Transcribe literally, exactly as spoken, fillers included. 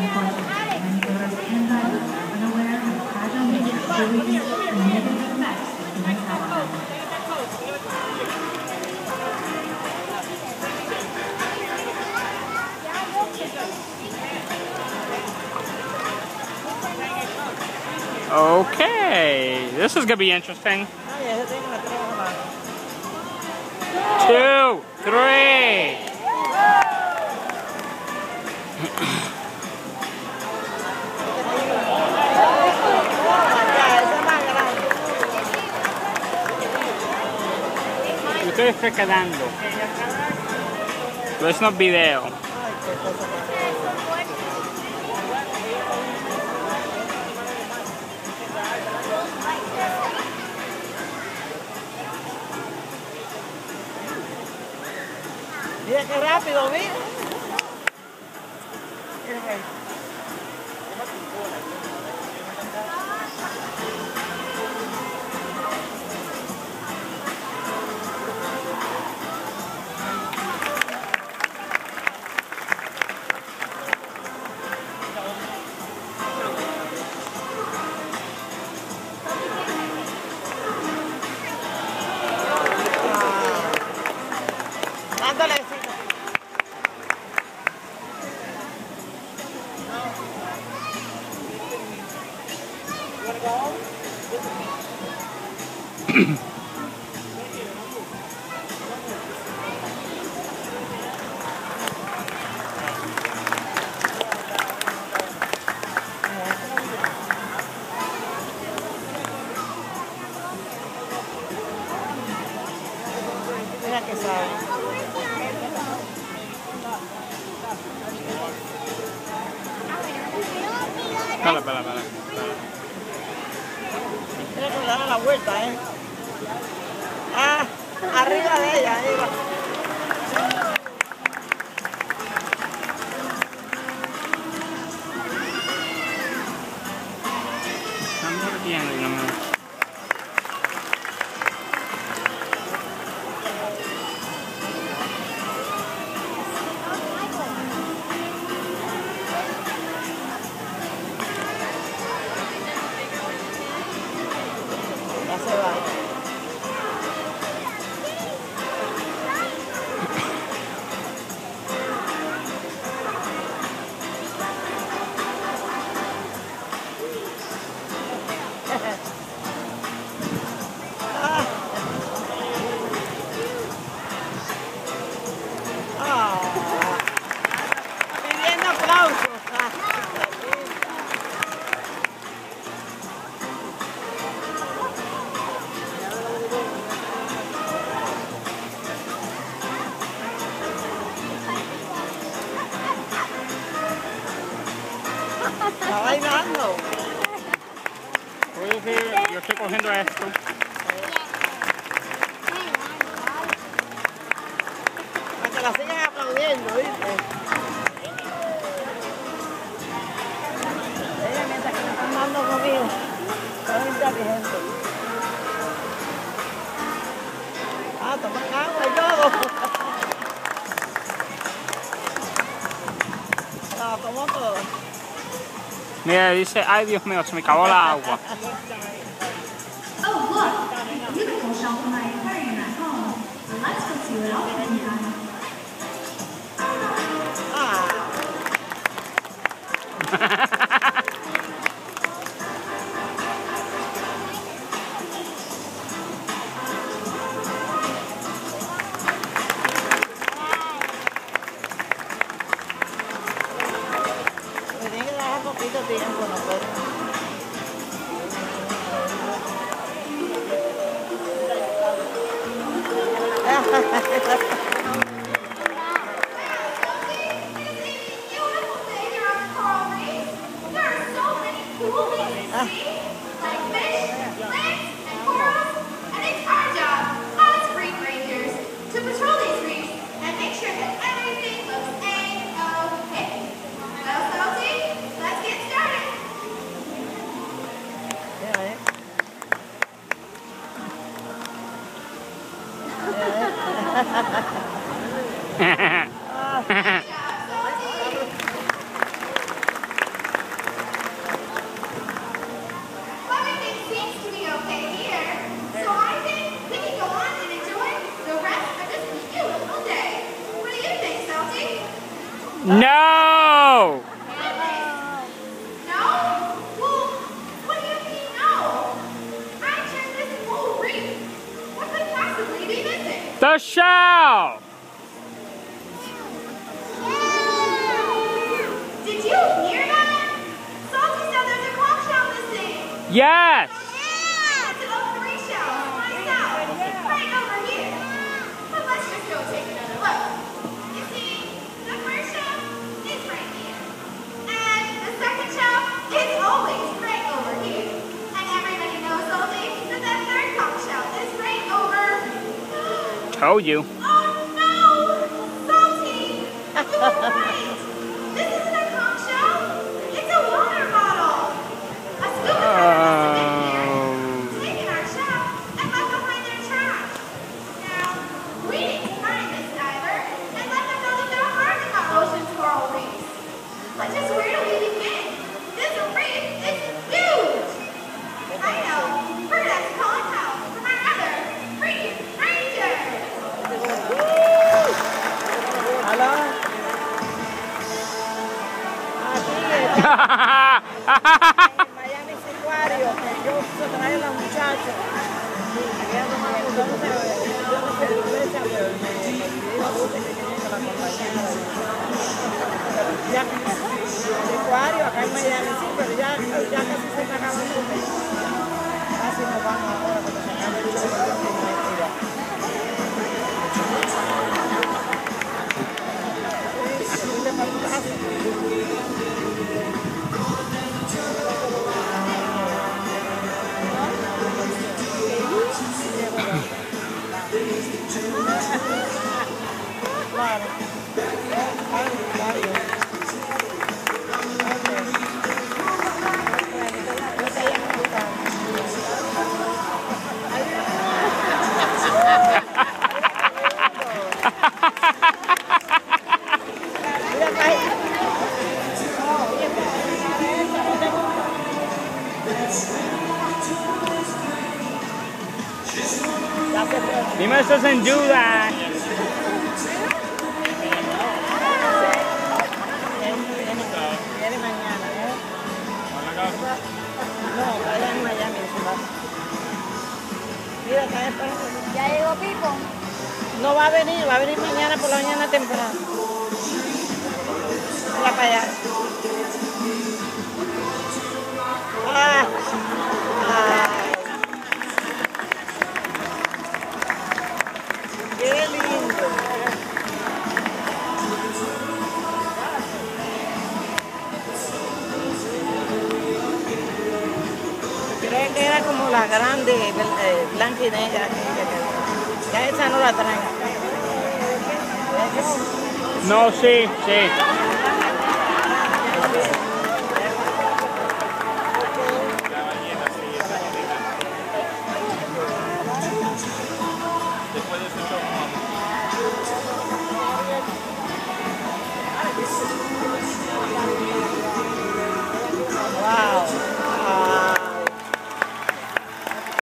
Unfortunately, many voters and drivers are unaware of the fragile nature of buoys and negative effects of human travel. Okay, this is gonna be interesting. Two, three. Me estoy desfrecadando. Pero eso no es video. Mira qué rápido, mira. Dándole. Mira que sabe. Espera, espera, espera. Mira que le dan la vuelta, ¿eh? Ah, arriba de ella, arriba. Están mordiendo y no me... Ya se va. Ah. Pidiendo aplausos. Está bailando. Puedo decir, yo estoy cogiendo esto. Para que la sigan aplaudiendo, ¿viste? Ella mientras que me están dando conmigo. Son inteligentes. Ah, toman agua y todo. No, tomó todo. Mira, dice, ay Dios mío, se me acabó la agua. Oh, look! A beautiful shell from my aquarium at home. Let's go see what else we can find. Me tiene que dar poquito tiempo, no puedo. The show! Did you hear that? Salty said there's a conch shell missing. Yes! Yeah, it's an O three shell. Find out. Right over here. But let's just go take another look. You see, the first shell is right here. And the second shell is always right over here. And everybody knows, Salty, that that third conch shell is right over. Told you. Oh no! Salty! You were right! This isn't a conch shell! It's a water bottle! A scuba diver must have been here, taken our shell, and left behind their trash. Now, we need to find this diver and let them know that there are harm in the ocean's coral reefs. But just where do we begin? This reef is huge! I know, heard us calling out from our other reef rangers! ¿Aló? Aquí en Miami Secuario, que yo se trae a los muchachos. Entonces, yo no sé iglesia, pero me dijo que tenía que la acompañara. Ya, Secuario, acá en Miami, sí, pero ya, ya casi se está acabando el mes. Casi nos vamos ahora porque se acaba el mes. Claro. Dime eso en duda. Viene mañana, ¿eh? No, allá en Miami, en su casa. Mira, está esperando. ¿Ya llegó Pipo? No va a venir, va a venir mañana por la mañana temprano. Mira para allá. Ah, ah. Qué lindo. Creo que era como la grande, eh, blanca y negra. Ya esa no la traen. No, sí, sí.